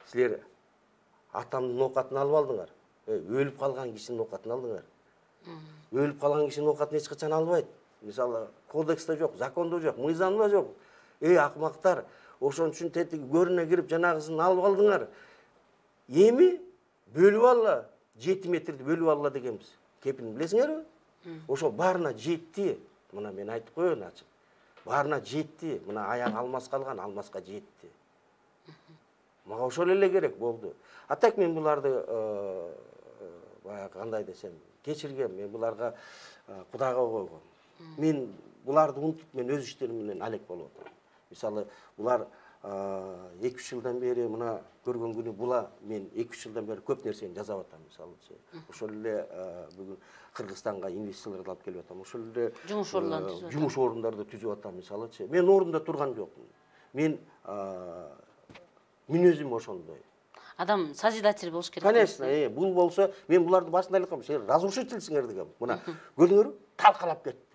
силер атамдын оокатын алып алдыңар. Өлүп калган кишинин оокатын алдыңар. Өлүп калган кишинин оокатын эч качан албайт. Мисалы, кодекста жок, закондо жок, мыйзамда жок. Акмактар, ошон үчүн тетиги көрүнө кирип жанагысын алып алдыңар. Эми бөлүп алла, 7 метрди бөлүп алла дегенбиз. Кепилин билесиңерби? Ошо баарына жетти. Мына мен айтып коеюн ачык. Баарына жетти. Мына аяк алмас калган, алмаска жетти. Мага ошол эле керек болду. А так мен буларды баягы кандай десем, кечиргем. Мен буларга Кудайга койгом. Мен буларды унутуп, мен өз иштерим менен алек болуп атам. Мисалы, булар 2-3 жылдан бери мына көргөн күнү була мен 2-3 жылдан бери көп нерсени жасап атам, мисалычы. Ошол эле бүгүн Кыргызстанга инвестицияларды алып келип атам. Ошол эле жумуш орундарды түзүп атам, мисалычы. Мен орунда турган жокмун. Мен мүнөзүм ошондой. Адам созидатель болуш керек. Конечно, бул болсо, мен буларды башында эле айткам, силер разрушительсиңер дегем. Мына көрдүңөрбү? Талкалап кетти.